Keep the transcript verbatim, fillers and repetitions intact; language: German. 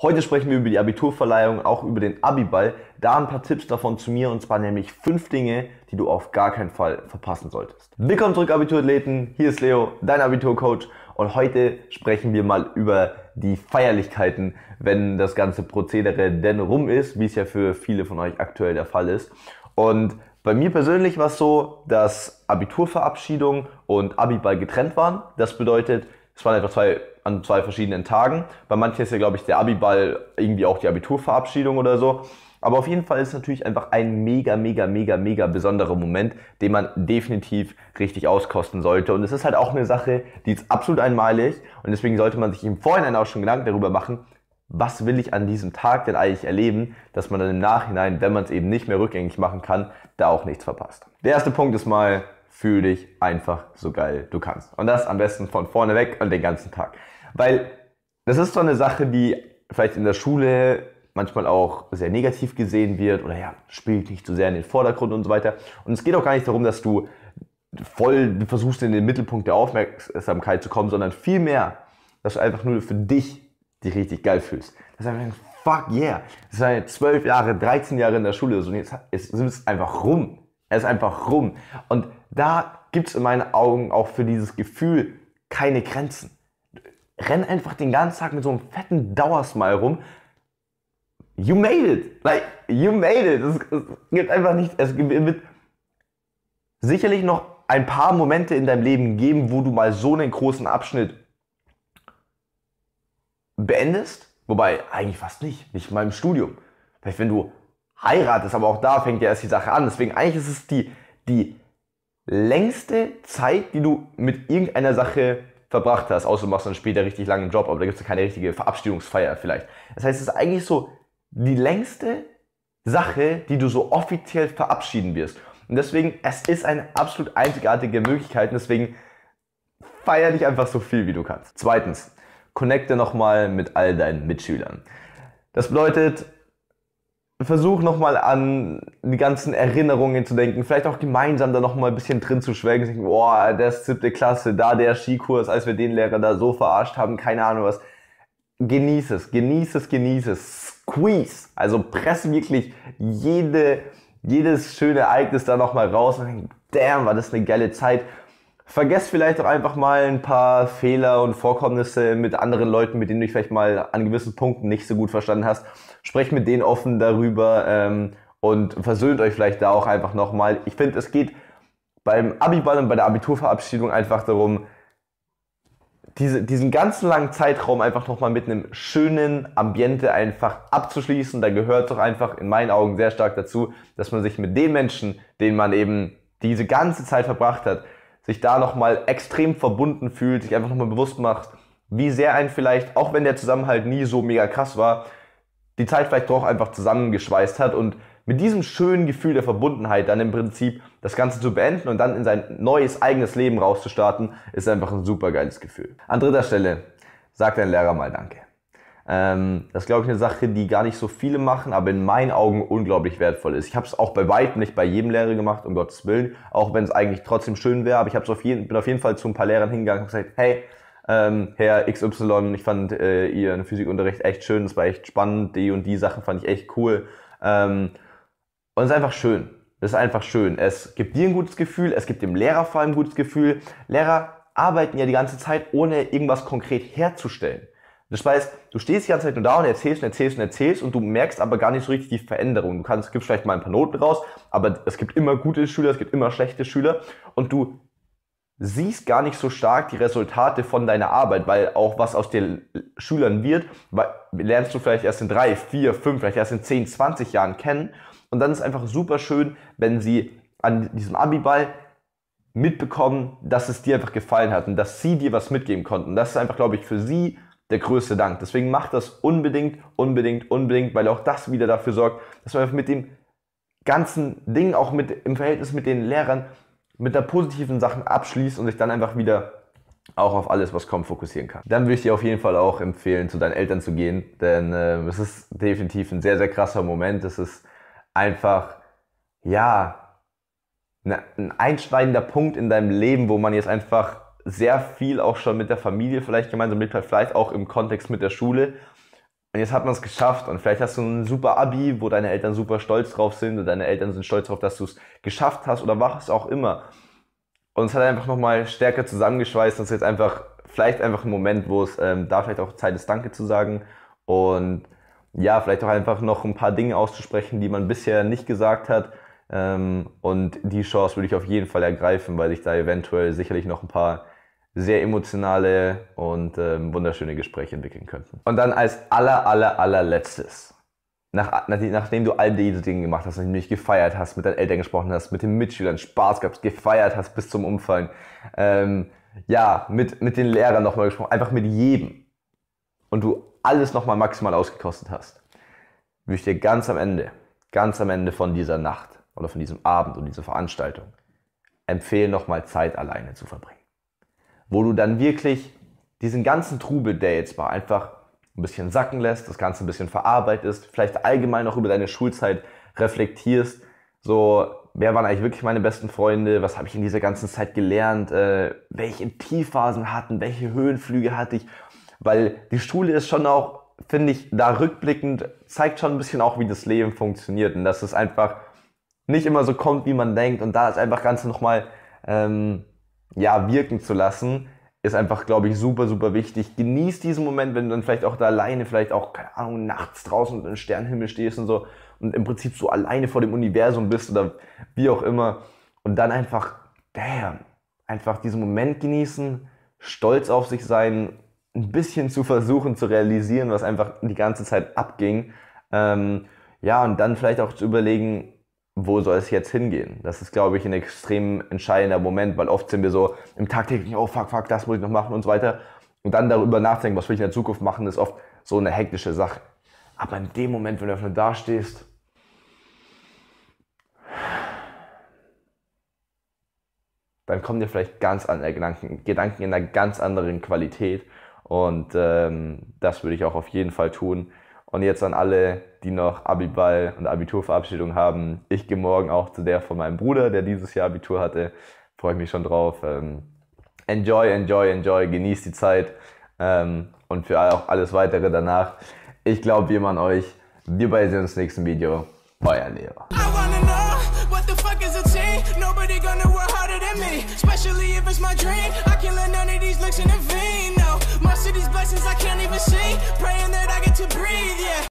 Heute sprechen wir über die Abiturverleihung, auch über den Abiball. Da ein paar Tipps davon zu mir, und zwar nämlich fünf Dinge, die du auf gar keinen Fall verpassen solltest. Willkommen zurück, Abiturathleten. Hier ist Leo, dein Abiturcoach, und heute sprechen wir mal über die Feierlichkeiten, wenn das ganze Prozedere denn rum ist, wie es ja für viele von euch aktuell der Fall ist. Und bei mir persönlich war es so, dass Abiturverabschiedung und Abiball getrennt waren. Das bedeutet, es waren einfach zwei an zwei verschiedenen Tagen. Bei manchen ist ja, glaube ich, der Abiball irgendwie auch die Abiturverabschiedung oder so. Aber auf jeden Fall ist es natürlich einfach ein mega, mega, mega, mega besonderer Moment, den man definitiv richtig auskosten sollte. Und es ist halt auch eine Sache, die ist absolut einmalig. Und deswegen sollte man sich im Vorhinein auch schon Gedanken darüber machen, was will ich an diesem Tag denn eigentlich erleben, dass man dann im Nachhinein, wenn man es eben nicht mehr rückgängig machen kann, da auch nichts verpasst. Der erste Punkt ist mal: Fühl dich einfach so geil du kannst. Und das am besten von vorne weg und den ganzen Tag. Weil das ist so eine Sache, die vielleicht in der Schule manchmal auch sehr negativ gesehen wird oder ja, spielt nicht so sehr in den Vordergrund und so weiter. Und es geht auch gar nicht darum, dass du voll versuchst, in den Mittelpunkt der Aufmerksamkeit zu kommen, sondern vielmehr, dass du einfach nur für dich dich richtig geil fühlst. Das ist einfach, fuck yeah. Das sind zwölf Jahre, dreizehn Jahre in der Schule und jetzt ist es einfach rum. Er ist einfach rum. Und da gibt es in meinen Augen auch für dieses Gefühl keine Grenzen. Renn einfach den ganzen Tag mit so einem fetten Dauersmile rum. You made it. Like, you made it. Es, es gibt einfach nicht, es wird sicherlich noch ein paar Momente in deinem Leben geben, wo du mal so einen großen Abschnitt beendest. Wobei, eigentlich fast nicht. Nicht mal im Studium. Vielleicht wenn du heiratest, aber auch da fängt ja erst die Sache an. Deswegen eigentlich ist es die, die längste Zeit, die du mit irgendeiner Sache verbracht hast, außer du machst dann später richtig langen Job, aber da gibt es ja keine richtige Verabschiedungsfeier vielleicht. Das heißt, es ist eigentlich so die längste Sache, die du so offiziell verabschieden wirst. Und deswegen, es ist eine absolut einzigartige Möglichkeit, und deswegen feier dich einfach so viel, wie du kannst. Zweitens, connecte nochmal mit all deinen Mitschülern. Das bedeutet, versuch nochmal an die ganzen Erinnerungen zu denken, vielleicht auch gemeinsam da nochmal ein bisschen drin zu schwelgen, denken, boah, das ist siebte Klasse, da der Skikurs, als wir den Lehrer da so verarscht haben, keine Ahnung was. Genieß es, genieß es, genieß es, squeeze, also presse wirklich jede, jedes schöne Ereignis da nochmal raus und denk, damn, war das eine geile Zeit. Vergesst vielleicht auch einfach mal ein paar Fehler und Vorkommnisse mit anderen Leuten, mit denen du dich vielleicht mal an gewissen Punkten nicht so gut verstanden hast. Sprecht mit denen offen darüber ähm, und versöhnt euch vielleicht da auch einfach nochmal. Ich finde, es geht beim Abiball und bei der Abiturverabschiedung einfach darum, diese, diesen ganzen langen Zeitraum einfach nochmal mit einem schönen Ambiente einfach abzuschließen. Da gehört doch einfach in meinen Augen sehr stark dazu, dass man sich mit den Menschen, denen man eben diese ganze Zeit verbracht hat, sich da nochmal extrem verbunden fühlt, sich einfach nochmal bewusst macht, wie sehr einen vielleicht, auch wenn der Zusammenhalt nie so mega krass war, die Zeit vielleicht doch einfach zusammengeschweißt hat, und mit diesem schönen Gefühl der Verbundenheit dann im Prinzip das Ganze zu beenden und dann in sein neues eigenes Leben rauszustarten, ist einfach ein super geiles Gefühl. An dritter Stelle, sag deinem Lehrer mal Danke. Ähm, das ist, glaube ich, eine Sache, die gar nicht so viele machen, aber in meinen Augen unglaublich wertvoll ist. Ich habe es auch bei weitem nicht bei jedem Lehrer gemacht, um Gottes Willen, auch wenn es eigentlich trotzdem schön wäre, aber ich auf jeden, bin auf jeden Fall zu ein paar Lehrern hingegangen und gesagt, hey, ähm, Herr X Y, ich fand äh, Ihren Physikunterricht echt schön, das war echt spannend, die und die Sachen fand ich echt cool. Ähm, und es ist einfach schön. Es ist einfach schön. Es gibt dir ein gutes Gefühl, es gibt dem Lehrer vor allem ein gutes Gefühl. Lehrer arbeiten ja die ganze Zeit, ohne irgendwas konkret herzustellen. Das heißt, du stehst die ganze Zeit nur da und erzählst und erzählst und erzählst und du merkst aber gar nicht so richtig die Veränderung. Du kannst, gibst vielleicht mal ein paar Noten raus, aber es gibt immer gute Schüler, es gibt immer schlechte Schüler, und du siehst gar nicht so stark die Resultate von deiner Arbeit, weil auch was aus den Schülern wird, lernst du vielleicht erst in drei, vier, fünf, vielleicht erst in zehn, zwanzig Jahren kennen. Und dann ist es einfach super schön, wenn sie an diesem Abiball mitbekommen, dass es dir einfach gefallen hat und dass sie dir was mitgeben konnten. Das ist einfach, glaube ich, für sie der größte Dank. Deswegen macht das unbedingt, unbedingt, unbedingt, weil auch das wieder dafür sorgt, dass man mit dem ganzen Ding, auch mit, im Verhältnis mit den Lehrern, mit der positiven Sachen abschließt und sich dann einfach wieder auch auf alles, was kommt, fokussieren kann. Dann würde ich dir auf jeden Fall auch empfehlen, zu deinen Eltern zu gehen, denn äh, es ist definitiv ein sehr, sehr krasser Moment. Es ist einfach, ja, ne, ein einschneidender Punkt in deinem Leben, wo man jetzt einfach sehr viel auch schon mit der Familie vielleicht gemeinsam mit, vielleicht auch im Kontext mit der Schule Und jetzt hat man es geschafft und vielleicht hast du ein super Abi, wo deine Eltern super stolz drauf sind und deine Eltern sind stolz drauf, dass du es geschafft hast oder was auch immer. Und es hat einfach nochmal stärker zusammengeschweißt und es ist jetzt einfach, vielleicht einfach ein Moment, wo es ähm, da vielleicht auch Zeit ist, Danke zu sagen und ja, vielleicht auch einfach noch ein paar Dinge auszusprechen, die man bisher nicht gesagt hat. Ähm, und die Chance würde ich auf jeden Fall ergreifen, weil sich da eventuell sicherlich noch ein paar sehr emotionale und ähm, wunderschöne Gespräche entwickeln könnten. Und dann als aller, aller, allerletztes, nach, nach, nachdem du all diese Dinge gemacht hast, nachdem du dich gefeiert hast, mit deinen Eltern gesprochen hast, mit den Mitschülern Spaß gehabt, gefeiert hast bis zum Umfallen, ähm, ja, mit, mit den Lehrern nochmal gesprochen, einfach mit jedem und du alles nochmal maximal ausgekostet hast, würde ich dir ganz am Ende, ganz am Ende von dieser Nacht oder von diesem Abend und dieser Veranstaltung empfehlen, nochmal Zeit alleine zu verbringen. Wo du dann wirklich diesen ganzen Trubel, der jetzt war, einfach ein bisschen sacken lässt, das Ganze ein bisschen verarbeitest, vielleicht allgemein noch über deine Schulzeit reflektierst, so, wer waren eigentlich wirklich meine besten Freunde, was habe ich in dieser ganzen Zeit gelernt, äh, welche Tiefphasen hatten, welche Höhenflüge hatte ich, weil die Schule ist schon auch, finde ich, da rückblickend, zeigt schon ein bisschen auch, wie das Leben funktioniert und dass es einfach nicht immer so kommt, wie man denkt und da ist einfach ganz nochmal, ähm, ja, wirken zu lassen, ist einfach, glaube ich, super, super wichtig. Genieß diesen Moment, wenn du dann vielleicht auch da alleine, vielleicht auch, keine Ahnung, nachts draußen im Sternenhimmel stehst und so und im Prinzip so alleine vor dem Universum bist oder wie auch immer und dann einfach, damn, einfach diesen Moment genießen, stolz auf sich sein, ein bisschen zu versuchen zu realisieren, was einfach die ganze Zeit abging. Ähm, ja, und dann vielleicht auch zu überlegen, wo soll es jetzt hingehen? Das ist, glaube ich, ein extrem entscheidender Moment, weil oft sind wir so im tagtäglichen, oh fuck, fuck, das muss ich noch machen und so weiter. Und dann darüber nachdenken, was will ich in der Zukunft machen, ist oft so eine hektische Sache. Aber in dem Moment, wenn du einfach nur da stehst, dann kommen dir vielleicht ganz andere Gedanken, Gedanken in einer ganz anderen Qualität. Und ähm, das würde ich auch auf jeden Fall tun. Und jetzt an alle, die noch Abiball und Abiturverabschiedung haben. Ich gehe morgen auch zu der von meinem Bruder, der dieses Jahr Abitur hatte. Freue ich mich schon drauf. Ähm, enjoy, enjoy, enjoy. Genießt die Zeit. Ähm, und für auch alles weitere danach. Ich glaube, wir machen euch. Wir beide sehen uns im nächsten Video. Euer Lehrer. Especially if it's my dream, I can't let none of these looks intervene. No, most of these blessings I can't even see. Praying that I get to breathe, yeah.